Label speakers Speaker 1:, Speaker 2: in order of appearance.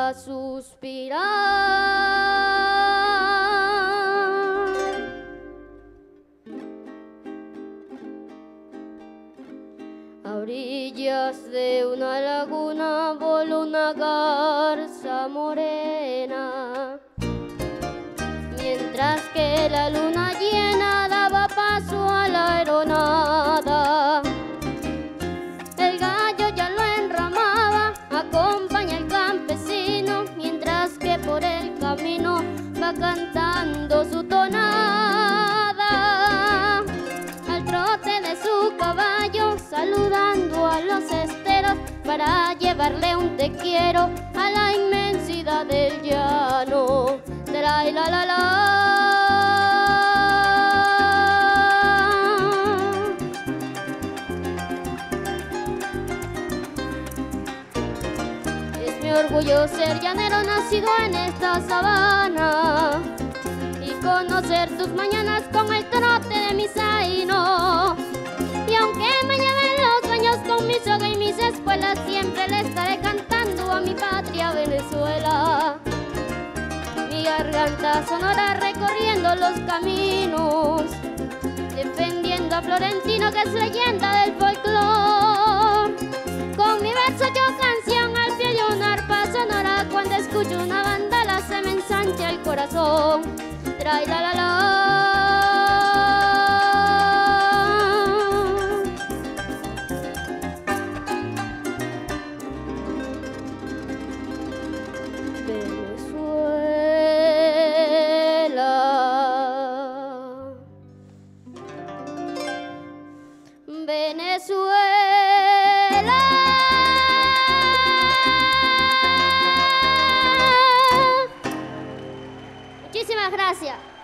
Speaker 1: a suspirar a orillas de una laguna voló una garza morena, mientras que la luna llena daba paso a la aeronada. El gallo ya lo enramaba, acompaña al campesino, mientras que por el camino va cantando su tonada. Al trote de su caballo, saludando a los esteros para llevarle un te quiero a la inmensidad del llano. Trai la la la. Es mi orgullo ser llanero nacido en esta sabana y conocer tus mañanas con el trote de mi zaino. Y aunque me lleven los sueños con mi soga y mis espuelas, siempre le estaré cantando a mi patria Venezuela. Mi garganta sonora recorriendo los caminos, defendiendo a Florentino, que es leyenda del folclor. Con mi verso yo canción al pie de una arpa sonora, cuando escucho una bandala se me ensancha el corazón. Trai la la la. Venezuela, muchísimas gracias.